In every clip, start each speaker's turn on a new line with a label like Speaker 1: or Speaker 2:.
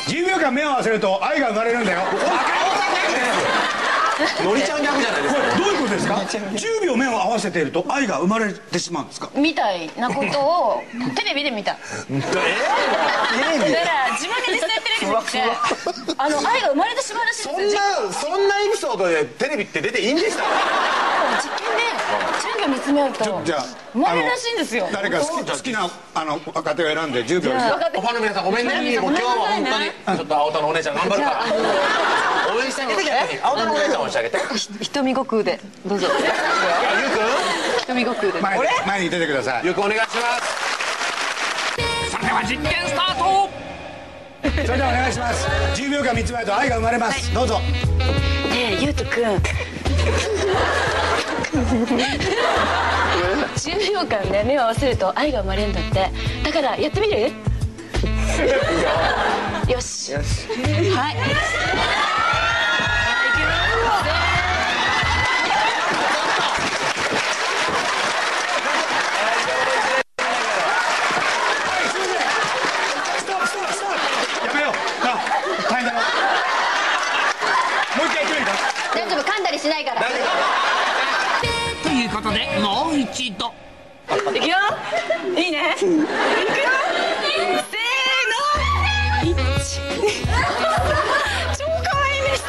Speaker 1: 10秒間目を合わせると愛が生まれるんだよ。
Speaker 2: のりちゃん逆じゃないですか。
Speaker 1: どういうことですか？10秒目を合わせていると愛が生まれてしまうんですか？
Speaker 3: みたいなことをテレビで見た。だから自分で実際テレビで見て愛が生まれてしまうらしいんですよ。
Speaker 2: そんなエピソードでテレビって出ていいんでしたか？
Speaker 3: 実験で10秒見つめ合うと生まれるらしいんですよ。
Speaker 1: 誰か好きな若手を選んで10秒。
Speaker 2: ファンの皆さんごめんね。もう今日は本当にちょっと青田のお姉ちゃん頑張るから応援してあげて。逆に青田のお姉ちゃんをしてあげて。
Speaker 3: 瞳悟空でどうぞ。ゆうくん瞳悟空で
Speaker 1: 前に出てください。
Speaker 2: ゆうくんお願いします。
Speaker 4: それでは実験スタート。
Speaker 1: それではお願いします。10秒間見つめ合うと愛が生まれます。どうぞ。
Speaker 3: ねえゆうとくん10秒間ね目を合わせると愛が生まれるんだって。だからやってみる？よし。はい。
Speaker 1: やめよう。大変だろ。もう一回やってみるか。
Speaker 3: 大丈夫、噛んだりしないから。
Speaker 4: ということでもう一度。
Speaker 3: いくよ。いいね。いくよ。せーの。1。超可愛いね。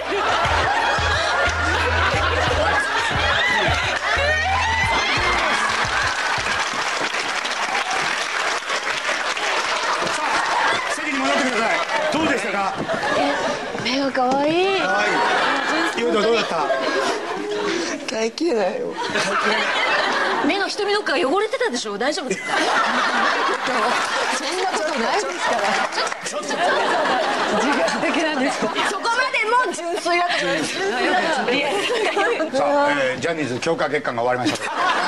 Speaker 1: 席に戻ってください。どうでしたか？
Speaker 3: 目が可愛い。
Speaker 1: ゆうとどうだった？
Speaker 5: 耐えきれないよ。
Speaker 3: 目の瞳の奥が汚れてたでしょ。大丈夫ですか？
Speaker 5: そんなことないですから。
Speaker 3: 自覚的なんですか？そこまでも純粋だった。
Speaker 1: さあ、ジャニーズ強化月間が終わりました。